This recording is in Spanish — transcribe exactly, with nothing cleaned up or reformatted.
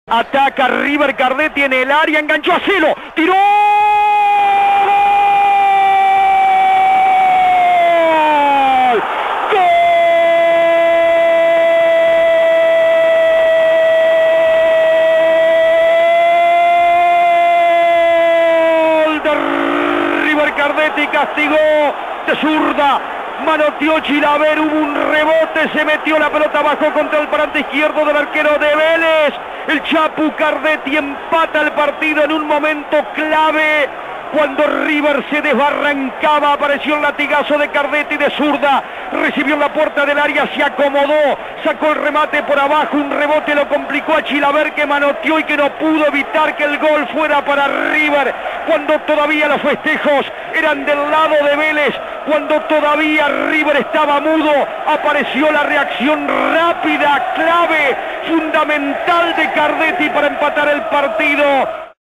Ataca River, Cardetti en el área, enganchó a Celo, tiró. Cardetti castigó de zurda, manoteó Chilaver, hubo un rebote, se metió la pelota, bajó contra el parante izquierdo del arquero de Vélez. El Chapu Cardetti empata el partido en un momento clave. Cuando River se desbarrancaba, apareció el latigazo de Cardetti de zurda, recibió en la puerta del área, se acomodó, sacó el remate por abajo, un rebote lo complicó a Chilaver, que manoteó y que no pudo evitar que el gol fuera para River, cuando todavía los festejos eran del lado de Vélez, cuando todavía River estaba mudo, apareció la reacción rápida, clave, fundamental de Cardetti para empatar el partido.